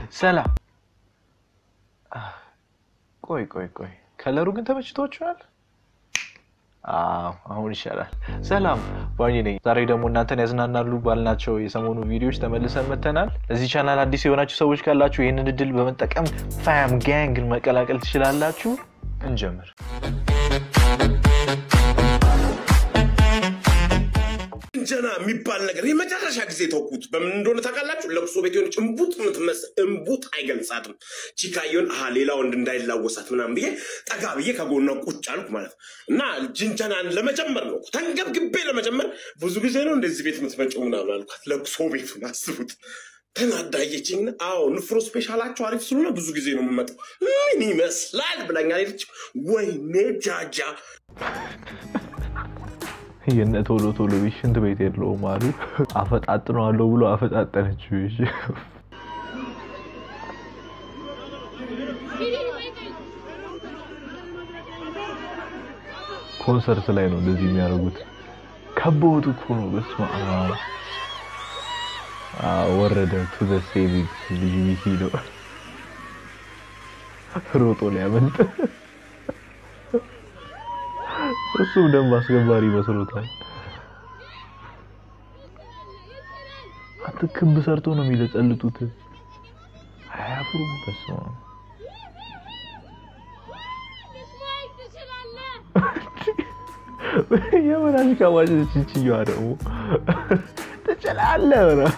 ሰላም ቆይ ከለሩ ግን ተመችቷችኋል? አሁን ይሻላል። ሰላም ባኒ ነኝ። ዛሬ ደግሞ እናንተን ያዝናናሉ ባልናቸው የሰሞኑ ቪዲዮዎች ተመልሰን መተናል። እዚህ ቻናል አዲስ የሆናችሁ ሰዎች ካላችሁ ይሄንን እድል በመጠቀም ፋም ጋንግን መቀላቀል ትችላላችሁ። እንጀምር። ጀና የሚባል ነገር የመጨረሻ ጊዜ ተውኩት በምን እንደሆነ ታውቃላችሁ? ለቅሶ ቤት የሆነች እንቡጥ አይገልጻትም። ቺካዮን ሌላ ወንድ እንዳይላወሳት ምናምን ብዬ ጠጋ ብዬ ከጎኗ ቁጭ አልኩ ማለት እና ጅንጀናን ለመጀመር ነው ተንገብግቤ ለመጀመር ብዙ ጊዜ ነው እንደዚህ ቤት የምትመጪው ምናምን አልኳት። ለቅሶ ቤቱን አስቡት። ተናዳየችኝ። አዎ ንፍሮ ስፔሻላቸው አሪፍ ስለሆነ ብዙ ጊዜ ነው የምመጣው። ምን ይመስላል ብላኛለች። ወይኔ ጃጃ የነ ቶሎ ሽንት ቤት የለውም አሉ። አፈጣጥነዋለሁ ብሎ አፈጣጠነችው። እሺ ኮንሰርት ላይ ነው እንደዚህ የሚያደርጉት። ከቦቱ እኮ ነው። በስመ አብ ወረደ ቱ ዘ ሴቪንግ ቢቢሲ ነው ሮጦ ሊያመልጥ እሱ ደም አስገባሪ መስሎታል። አትክብ ሰርቶ ነው የሚለጸልጡት። አያፍሩም። በስመ አብ የመናሽ ካዋጭ ቺቺዋ ደግሞ ትችላለህ ነው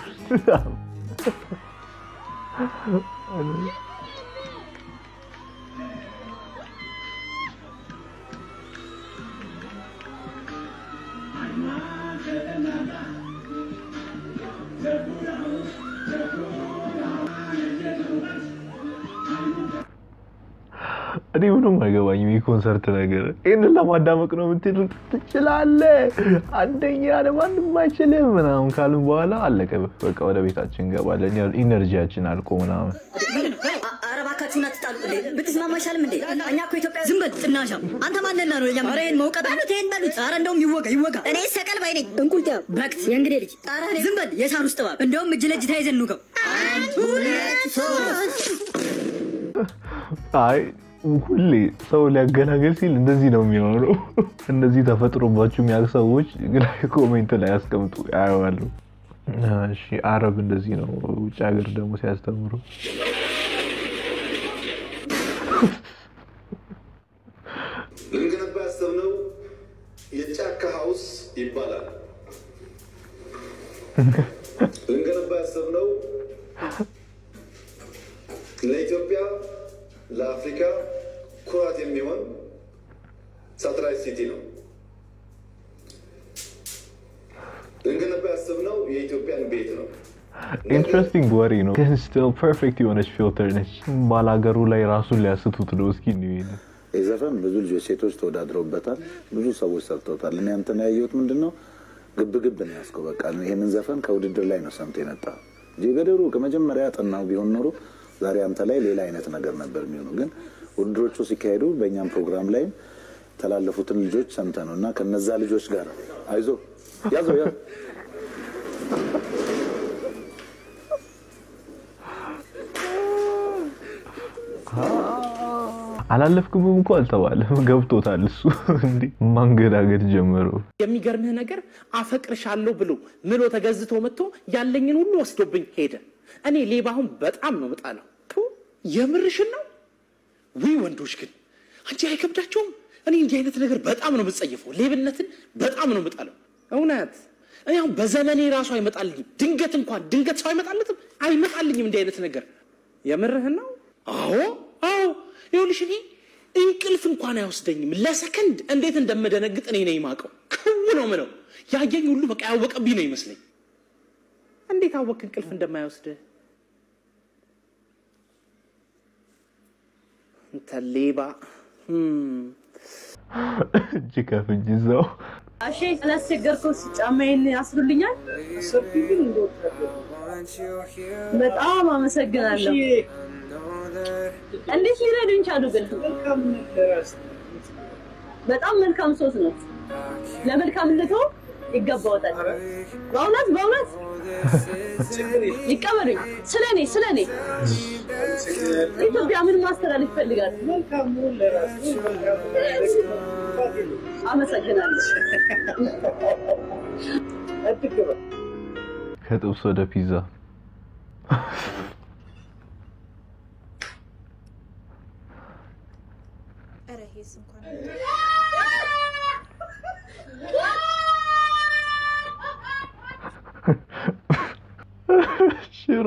እኔ ምንም አይገባኝም የኮንሰርት ነገር። ይሄንን ለማዳመቅ ነው የምትሉት። ትችላለህ አንደኛ ለማንም አይችልም ምናምን ካልን በኋላ አለቀ። በቃ ወደ ቤታችን እንገባለን። ኢነርጂያችን አልቆ ምናምን አረባካችሁና ተጣሉ ብትስማማሻልም እንዴ? እኛ እኮ ኢትዮጵያ ዝም በል ጥናሻ። አንተ ማንነና ነው ለኛ አሬን መውቀጥ አሉት። ይሄን በሉት። አረ እንደውም ይወጋ እኔ ሰቀል ባይ ነኝ። እንቁልታ በክት የእንግዴ ልጅ አረ ዝም በል የሳር ውስጥ ባብ። እንደውም እጅ ለእጅ ተያይዘን ነው። አይ ሁሌ ሰው ሊያገላግል ሲል እንደዚህ ነው የሚሆነው። እነዚህ ተፈጥሮባችሁ የሚያውቁ ሰዎች ግን ኮሜንት ላይ ያስቀምጡ ያያዋሉ። እሺ አረብ እንደዚህ ነው። ውጭ ሀገር ደግሞ ሲያስተምሩ ልንገነባ ያሰብነው የጫካ ሃውስ ይባላል። ልንገነባ ያሰብነው ለኢትዮጵያ ለአፍሪካ ኩራት የሚሆን ሳተላይት ሲቲ ነው። ልንገነባ ያሰብነው የኢትዮጵያን ቤት ነው። ኢንትረስቲንግ ወሬ ነው። ግን ስቲል ፐርፌክት የሆነች ፊልተር ነች። ባላገሩ ላይ ራሱን ሊያስቱት ነው። እስኪ ነው ይሄ የዘፈን ብዙ ልጆች ሴቶች ተወዳድረውበታል። ብዙ ሰዎች ሰርተውታል። እኔ አንተን ያየሁት ምንድነው ግብግብ ነው ያስከው። በቃ ይሄንን ዘፈን ከውድድር ላይ ነው ሰምቶ የመጣ እንጂ ገደሩ ከመጀመሪያ ጠናው ቢሆን ኖሮ ዛሬ አንተ ላይ ሌላ አይነት ነገር ነበር የሚሆነው። ግን ውድድሮቹ ሲካሄዱ በእኛም ፕሮግራም ላይ ተላለፉትን ልጆች ሰምተነውና ከነዛ ልጆች ጋር አይዞ ያዘው ያ አላለፍኩም እንኳን አልተባለም። ገብቶታል እሱ እንዴ ማንገዳገድ ጀመሩ። የሚገርምህ ነገር አፈቅርሻለሁ ብሎ ምሎ ተገዝቶ መጥቶ ያለኝን ሁሉ ወስዶብኝ ሄደ። እኔ ሌባውን በጣም ነው መጣለው። የምርሽን ነው ወይ? ወንዶች ግን አንቺ አይከብዳቸውም? እኔ እንዲህ አይነት ነገር በጣም ነው የምጸየፈው። ሌብነትን በጣም ነው መጣለው። እውነት እኔ አሁን በዘመኔ ራሱ አይመጣልኝም። ድንገት ሰው አይመጣልኝም እንዲህ አይነት ነገር። የምርህን ነው? አዎ ይኸውልሽ እኔ እንቅልፍ እንኳን አይወስደኝም ለሰከንድ። እንዴት እንደምደነግጥ እኔ ነኝ የማውቀው። ክው ነው ምነው ያየኝ ሁሉ በቃ ያወቀብኝ ነው ይመስለኝ። እንዴት አወቅ እንቅልፍ እንደማይወስድ? እንተ ሌባ ጅከፍጅዛው አሺ ስላስቸገርኩ ጫማዬን ያስሩልኛል። ሰፊን በጣም አመሰግናለሁ። እንዴት ሊረዱኝ ቻሉ? ግን በጣም መልካም ሰው ነው። ለመልካምነቱ ይገባውታል በእውነት ይቀበሉኝ ስለኔ ኢትዮጵያ ምን ማስተላለፍ ይፈልጋል አመሰግናለሁ ከጥብስ ወደ ፒዛ አረሄስ እንኳን ሽሮ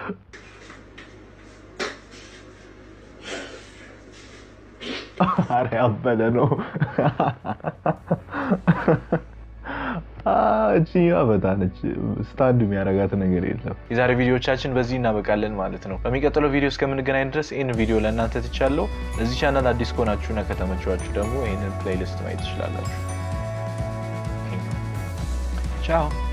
አረ አበለ ነው እቺያ በታነች ስታንድ የሚያረጋት ነገር የለም የዛሬ ቪዲዮቻችን በዚህ እናበቃለን ማለት ነው በሚቀጥለው ቪዲዮ እስከምንገናኝ ድረስ ይሄን ቪዲዮ ለእናንተ ትቻለው ለዚህ ቻናል አዲስ ከሆናችሁና ከተመቻችሁ ደግሞ ይሄንን ፕሌሊስት ማየት ትችላላችሁ ቻው